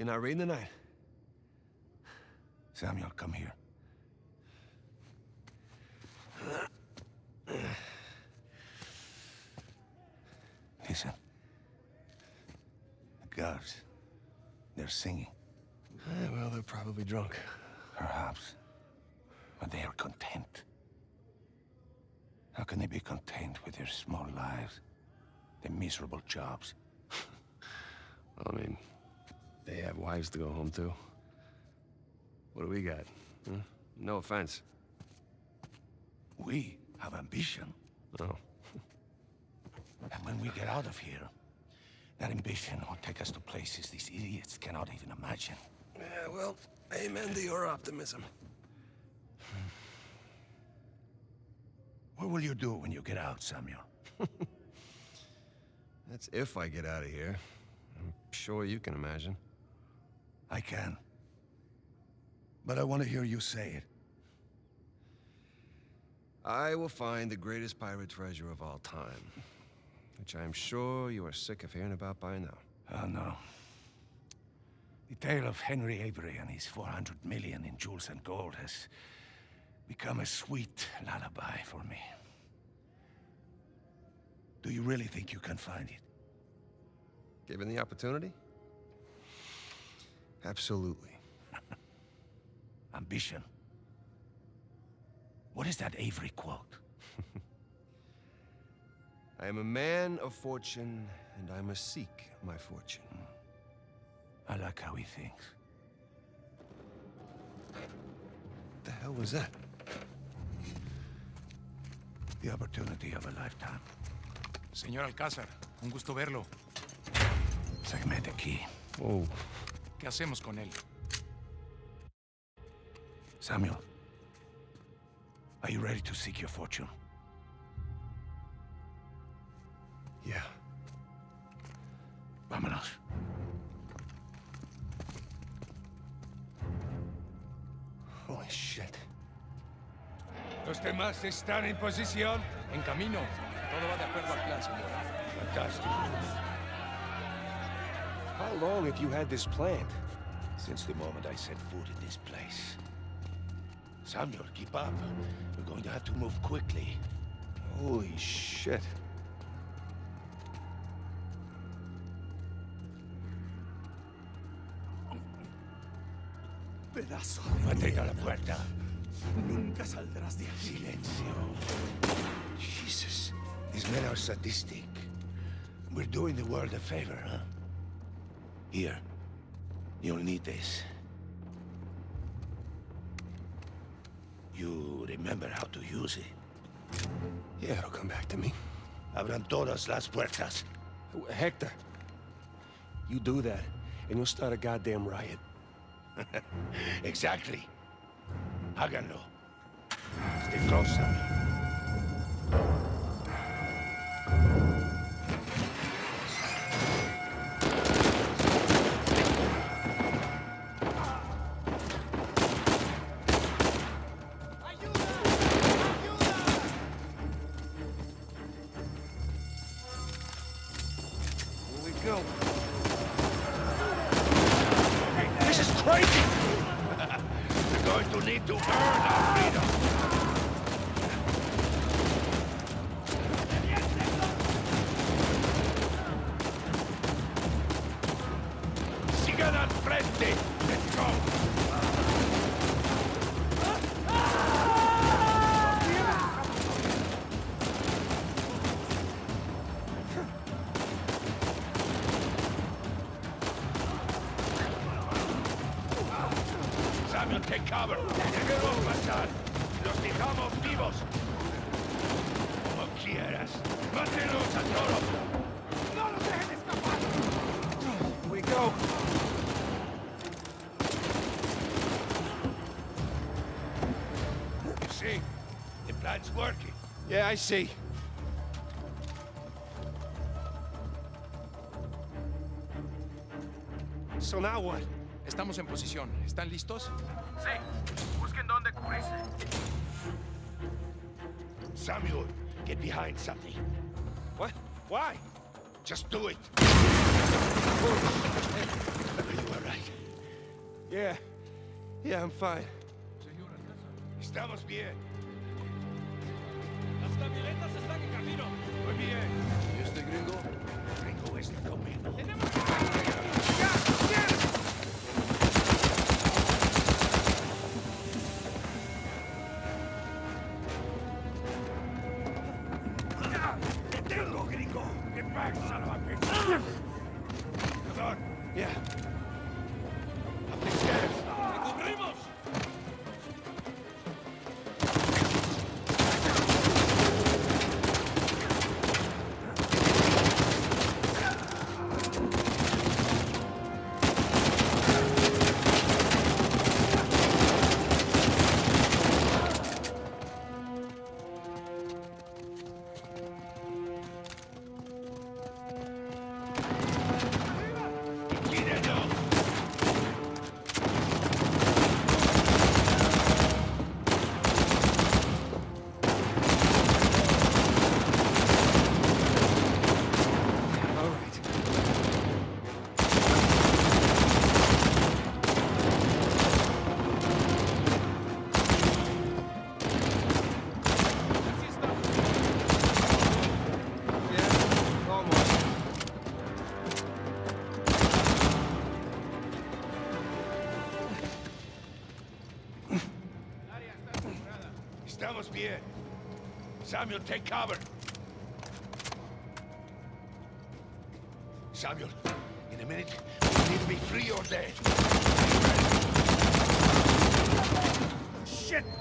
you're not reading tonight? Samuel, come here. Listen. The guards, they're singing. Well, they're probably drunk. Perhaps. But they are content. How can they be content with their small lives? Their miserable jobs? I mean, they have wives to go home to. What do we got? Huh? No offense. We have ambition. Oh. And when we get out of here, that ambition will take us to places these idiots cannot even imagine. Yeah, well, amen to your optimism. What will you do when you get out, Samuel? That's if I get out of here. I'm sure you can imagine. I can. But I want to hear you say it. I will find the greatest pirate treasure of all time, which I am sure you are sick of hearing about by now. Oh, no. The tale of Henry Avery and his 400 million in jewels and gold has become a sweet lullaby for me. Do you really think you can find it? Given the opportunity? Absolutely. Ambition. What is that Avery quote? I am a man of fortune, and I must seek my fortune. I like how he thinks. What the hell was that? The opportunity of a lifetime. Señor Alcázar, un gusto verlo. Sáqueme de aquí. Oh. ¿Qué hacemos con él? Samuel, are you ready to seek your fortune? Yeah. Vámonos. Holy shit. ¿Los demás están en posición? En camino. Todo va de acuerdo al plan, señor. Fantastic. How long have you had this planned? Since the moment I set foot in this place. Samuel, keep up. We're going to have to move quickly. Holy shit. Pedazo de Mantén la puerta. Nunca saldrás de aquí. Silencio. Jesus. These men are sadistic. We're doing the world a favor, huh? Here. You'll need this. You remember how to use it? Yeah, it'll come back to me. Abran todas las puertas. Hector, you do that, and you'll start a goddamn riot. Exactly. Háganlo. Stay close, Samuel. Go. This is crazy! We're going to need to earn our freedom. Sigan al frente! Let's go! Samuel, take cover. Debemos pasar. Los dejamos vivos. Como quieras. Mátenos a todos. No los dejen escapar. Here we go. You see? The plan's working. Yeah, I see. So now what? Estamos en posición. ¿Están listos? Sí. Busquen dónde cubrirse. Samuel, get behind something. What? Why? Just do it. You were right. Yeah. Yeah, I'm fine. Estamos bien. Las camionetas están en camino. Muy bien. ¿Y este gringo? Gringo está conmigo. ¡Te tengo, gringo! ¡Get back, son of a bitch! Come on. Yeah. Up the stairs. ¡Te cubrimos! Estamos bien. Samuel, take cover. Samuel, in a minute, we need to be free or dead. Shit!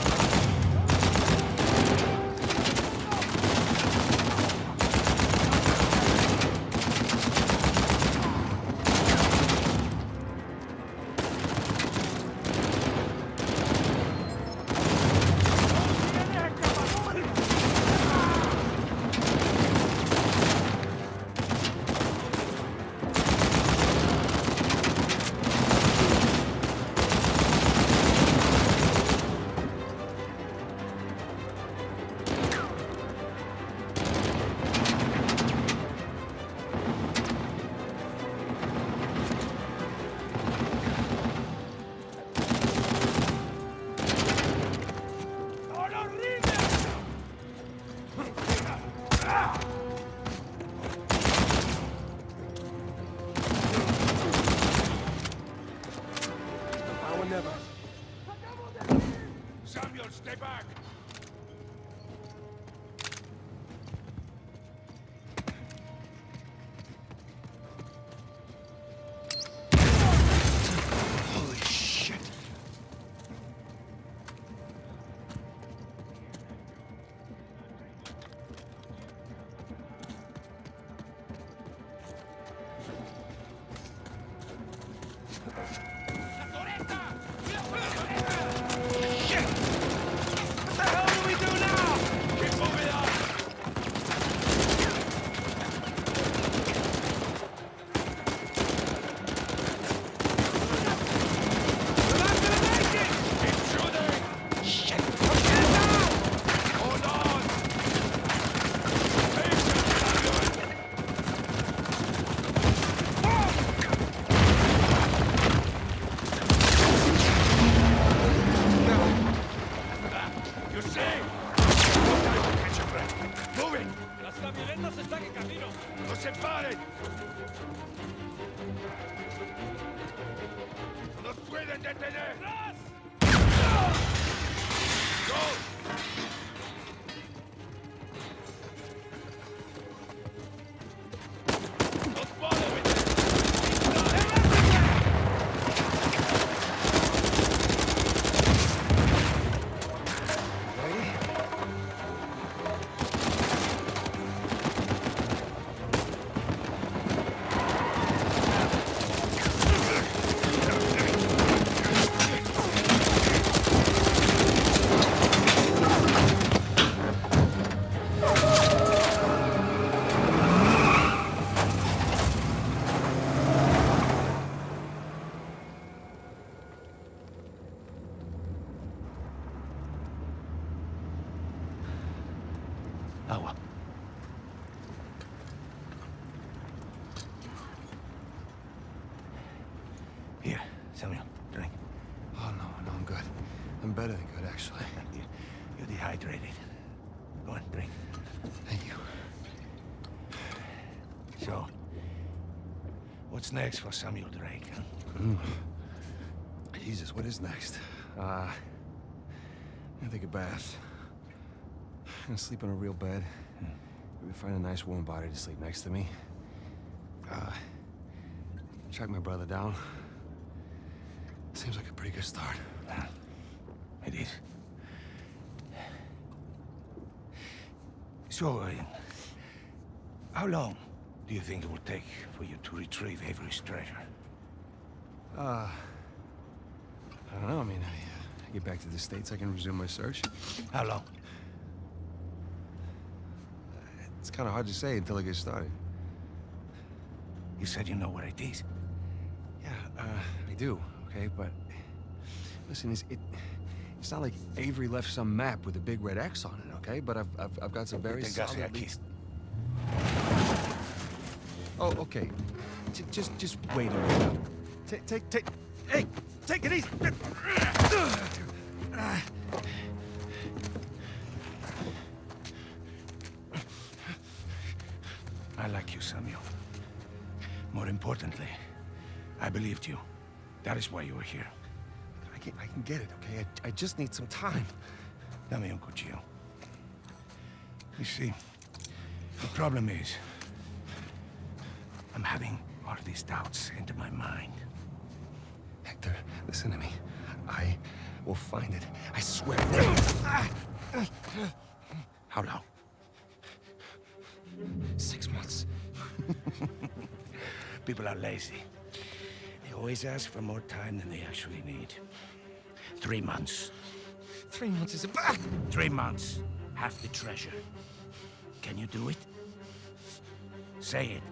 Samuel, stay back! Holy shit! Las camionetas están en camino. ¡No se paren! ¡No nos pueden detener! ¡Atrás! ¡Go! ¡Nos pueden meter! Agua. Here, Samuel. feeling better than good, actually. You're dehydrated. Go on, drink. Thank you. So, what's next for Samuel Drake, huh? Jesus, what is next? I'm gonna take a bath. I'm gonna sleep in a real bed. Maybe find a nice warm body to sleep next to me. Track my brother down. Seems like a pretty good start. It is. So, how long do you think it will take for you to retrieve Avery's treasure? I don't know. I mean, I get back to the States, I can resume my search. How long? It's kind of hard to say until I get started. You said you know where it is. Yeah, I do, okay? But listen, it's not like Avery left some map with a big red X on it, okay? But I've got some very solid leads. Oh, okay. Just wait a minute. Hey, take it easy. I like you, Samuel. More importantly, I believed you. That is why you were here. I can get it, okay? I just need some time. Dame un cuchillo. You see, the problem is, I'm having all of these doubts into my mind. Hector, listen to me. I will find it. I swear. How long? 6 months. People are lazy. They always ask for more time than they actually need. 3 months. 3 months is 3 months. Half the treasure. Can you do it? Say it.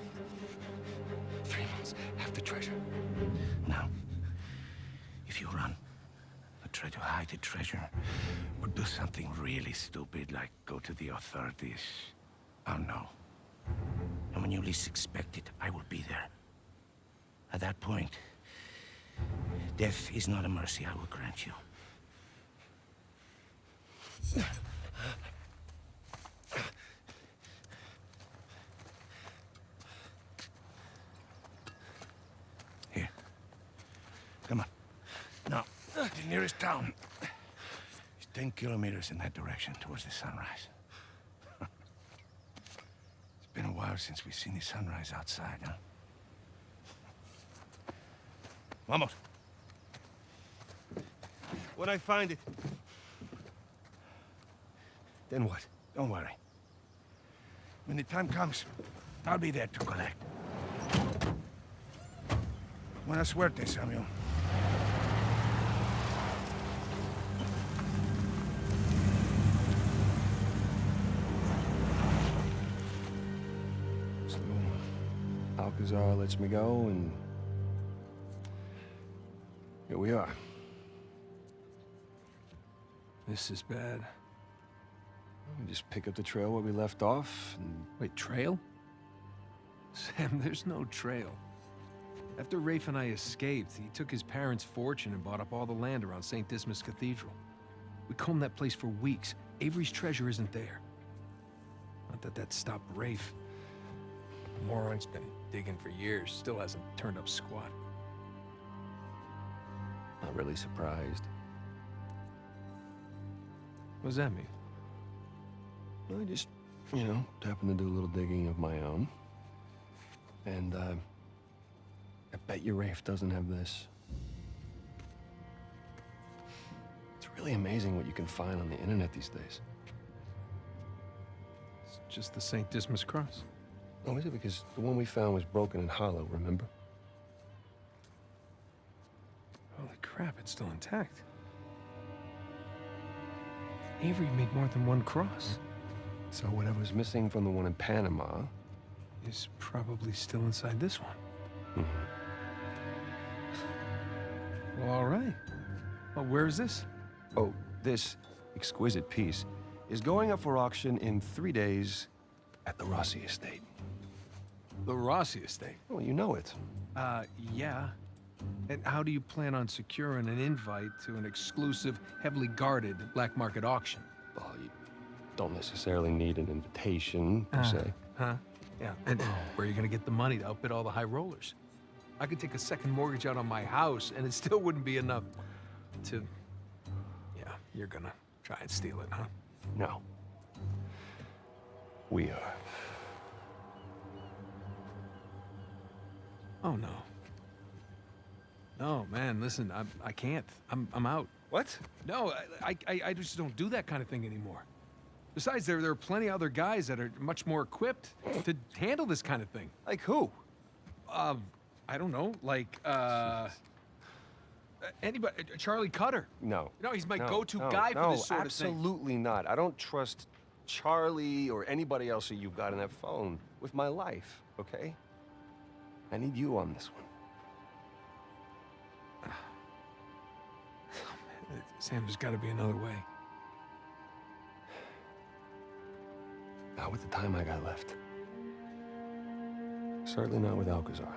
3 months, half the treasure. Now, if you run, or try to hide the treasure, or do something really stupid like go to the authorities, I'll know. And when you least expect it, I will be there. At that point, death is not a mercy I will grant you. Here. Come on. Now, the nearest town is 10 kilometers in that direction towards the sunrise. It's been a while since we've seen the sunrise outside, huh? Vamos. When I find it... Then what? Don't worry. When the time comes, I'll be there to collect. Buena suerte, Samuel. So, Alcazar lets me go, and... here we are. This is bad. We just pick up the trail where we left off, and... Wait, trail? Sam, there's no trail. After Rafe and I escaped, he took his parents' fortune and bought up all the land around St. Dismas Cathedral. We combed that place for weeks. Avery's treasure isn't there. Not that that stopped Rafe. The moron's been digging for years, still hasn't turned up squat. Not really surprised. What does that mean? I just, you know, happened to do a little digging of my own. And, I bet you Rafe doesn't have this. It's really amazing what you can find on the internet these days. It's just the St. Dismas cross. Oh, is it? Because the one we found was broken and hollow, remember? Holy crap, it's still intact. Avery made more than one cross. So whatever's missing from the one in Panama... is probably still inside this one. Mm-hmm. Well, all right. Well, where is this? Oh, this exquisite piece is going up for auction in 3 days at the Rossi estate. The Rossi estate. Oh, you know it. Yeah. And how do you plan on securing an invite to an exclusive, heavily guarded black market auction? Well, you don't necessarily need an invitation, per se. Huh? Yeah. And where are you gonna get the money to outbid all the high rollers? I could take a second mortgage out on my house, and it still wouldn't be enough to... Yeah, you're gonna try and steal it, huh? No. We are. Oh, no. No, man, listen, I can't. I'm out. What? No, I just don't do that kind of thing anymore. Besides, there are plenty of other guys that are much more equipped to handle this kind of thing. Like who? I don't know, like, anybody, Charlie Cutter. No. No, he's my go-to guy for this sort of thing. Absolutely not. I don't trust Charlie or anybody else that you've got on that phone with my life, okay? I need you on this one. Sam, there's got to be another way. Not with the time I got left. Certainly not with Alcazar.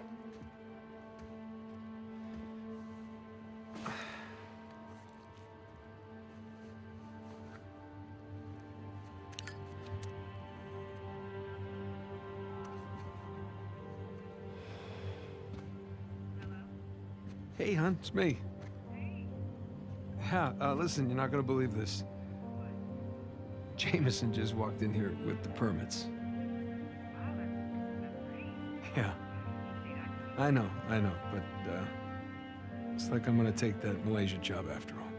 Hey, hon, it's me. Yeah, listen, you're not gonna believe this. Jameson just walked in here with the permits. Yeah. I know, but, looks like I'm gonna take that Malaysia job after all.